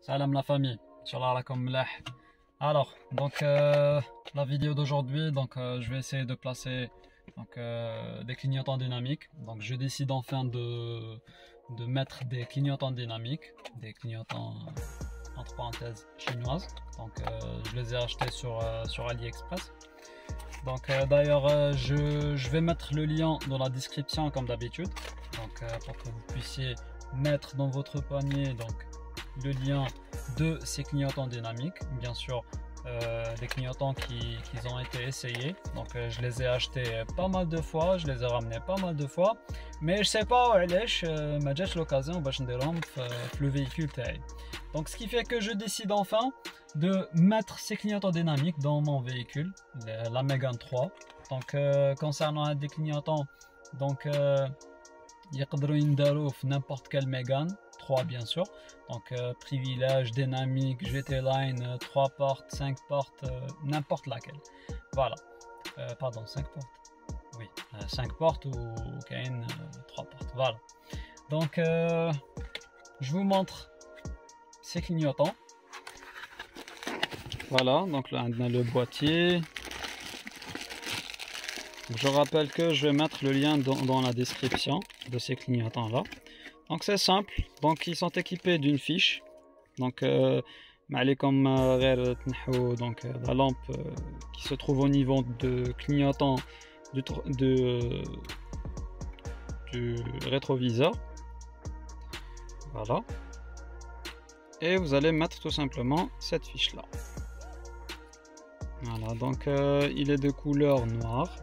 Salam la famille, Inch'Allah rakom mlah. Alors, la vidéo d'aujourd'hui, je vais essayer de placer des clignotants dynamiques. Donc je décide enfin de mettre des clignotants dynamiques, des clignotants entre parenthèses chinoises. Je les ai achetés sur AliExpress. D'ailleurs, je vais mettre le lien dans la description comme d'habitude. Pour que vous puissiez mettre dans votre panier le lien de ces clignotants dynamiques, bien sûr des clignotants qui ont été essayés. Je les ai achetés pas mal de fois, je les ai ramenés pas mal de fois, mais je sais pas ما جاتش l'occasion باش نديرهم في le véhicule تاعي. Donc ce qui fait que je décide enfin de mettre ces clignotants dynamiques dans mon véhicule, la Mégane 3. Concernant des clignotants, يقدروا ينداروا في n'importe quelle Mégane 3 bien sûr. Privilège, dynamique, GT Line, 3 portes, 5 portes, n'importe laquelle. Voilà. Pardon, 5 portes. Oui, 5 portes ou 3 portes. Voilà. Je vous montre ces clignotants. Voilà, donc là on a le boîtier. Je rappelle que je vais mettre le lien dans la description de ces clignotants là. Donc c'est simple, ils sont équipés d'une fiche. Comme la lampe qui se trouve au niveau de clignotant du rétroviseur. Voilà. Et vous allez mettre tout simplement cette fiche là. Voilà, il est de couleur noire.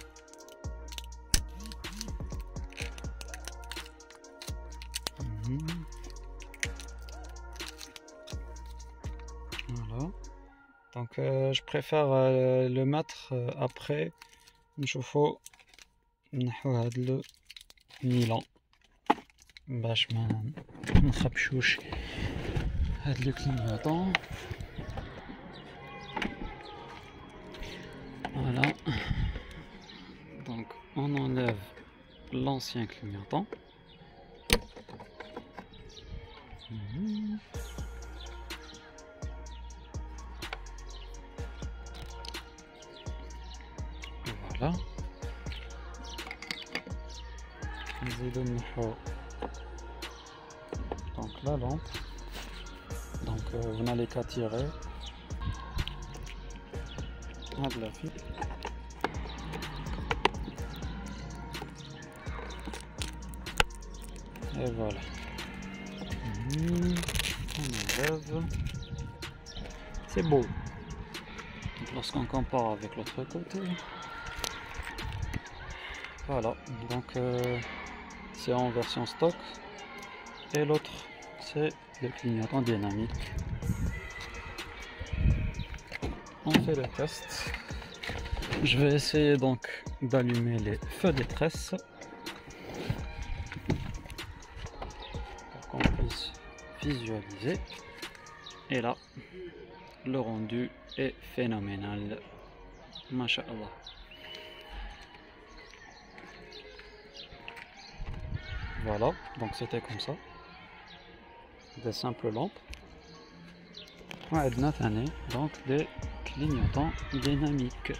Voilà. Je préfère le mettre après نشوفو نحو هاد النيلون باش ما نخبشوش هاد لو كلينيوطون. Voilà. On enlève l'ancien clignotant. Voilà. La lampe. Vous n'allez qu'à tirer de la fil. Et voilà. On enlève. C'est beau. Lorsqu'on compare avec l'autre côté. Voilà. C'est en version stock. Et l'autre, c'est le clignotant dynamique. On fait le test. Je vais essayer d'allumer les feux des tresses pour qu'on puisse visualiser. Et là, le rendu est phénoménal. Masha'Allah. Voilà, c'était comme ça. Des simples lampes. Des clignotants dynamiques.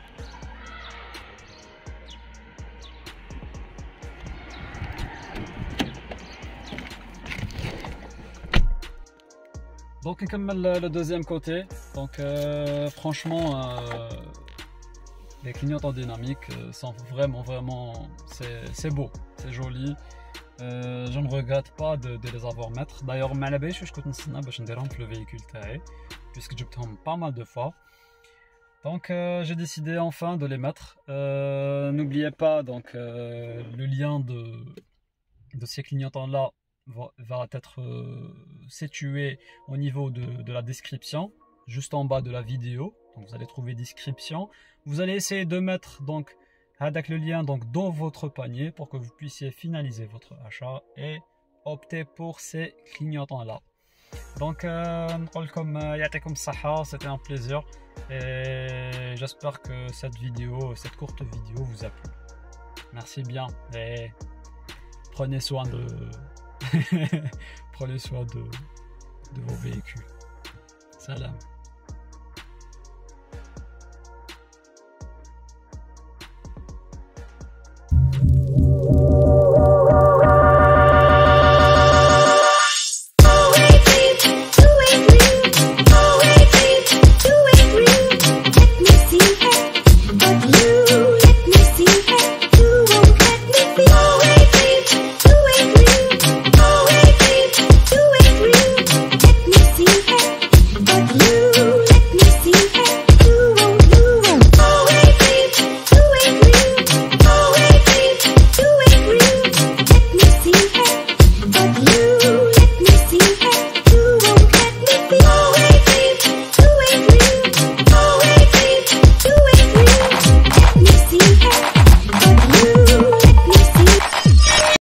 Comme le deuxième côté, franchement les clignotants dynamiques sont vraiment c'est beau, c'est joli. Je ne regrette pas de les avoir mettre. D'ailleurs je كنت نستنى باش نديرهم في le véhicule تاعي puisque جبتهم pas mal de fois. J'ai décidé enfin de les mettre. N'oubliez pas le lien de ces clignotants là va être situé au niveau de la description, juste en bas de la vidéo. Vous allez trouver description. Vous allez essayer de mettre avec le lien dans votre panier pour que vous puissiez finaliser votre achat et opter pour ces clignotants là. C'était un plaisir et j'espère que cette courte vidéo vous a plu. Merci bien et prenez soin de de vos véhicules. Salam.